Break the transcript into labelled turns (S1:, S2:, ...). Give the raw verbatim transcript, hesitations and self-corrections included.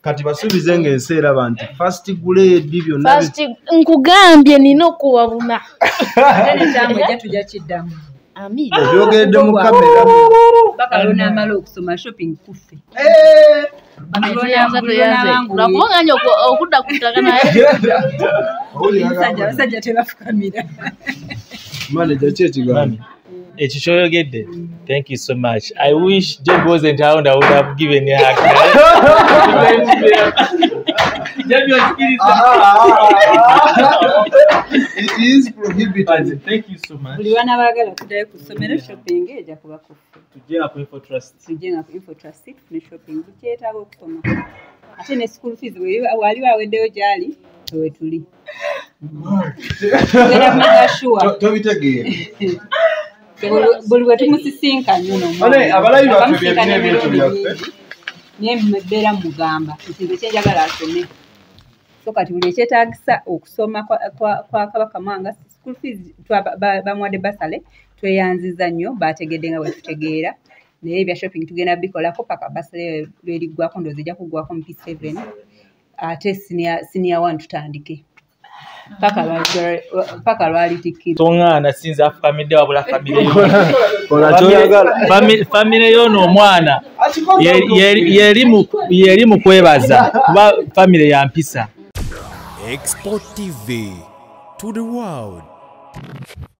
S1: kati basubize ng'ensi eraba nti first grade byonna
S2: first nkugambye nina okuwabuna
S3: n'ekyamu ejja tujja kiddamu
S2: amina
S1: obyogedde mu kamera
S3: bakalona amala okusoma shopping kuffe
S2: lwakubanganya okudda ku ttaka naye
S3: abasajja tebafukamira
S1: manager ki ekigambo
S4: ekyo kyoyogedde. Thank you so much. I wish Job wasn't around. I would have given you a hug.
S1: It is prohibited.
S4: Thank you so much.
S3: buli wana baagala kuddayo ku ssomero shopping ejja kuba kuffe
S4: Tujja ku Info Trust.
S3: tujjenga ku Info Trust ne shopping bukyetaaga okusoma ate ne school fees wali waweddeyo gyali we tuli
S1: tobitegeera
S3: buli bwe tumusisinkanye
S1: abalabi baffe byebintu byaffe
S3: naye mbeera mugamba ekintu ekyenjagala asome so kati buli ekyetaagisa okusoma kwa Kabaka Mwanga school fees bamuwadde basale tweyanziza nnyo bategedde nga bwe tutegeera naye ebya shopping tugenda bikolako paka basale lweriggwako ndoozi ejja kuggwako mu P seven ate senior one tutandike paka lwali tikiri
S4: Tongana sinza family wabula family yo family yo no mwana yeri yeri mu kwebaza kuba family ya mpisa.
S5: Export T V to the world.